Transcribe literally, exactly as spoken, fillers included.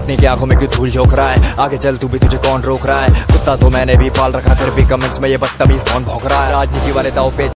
पत्नी की आंखों में क्यों धूल झोंक रहा है, आगे चल तू भी, तुझे कौन रोक रहा है। कुत्ता तो मैंने भी पाल रखा, फिर भी कमेंट्स में ये बदतमीज कौन भौंक रहा है। राजनीति वाले दाव पे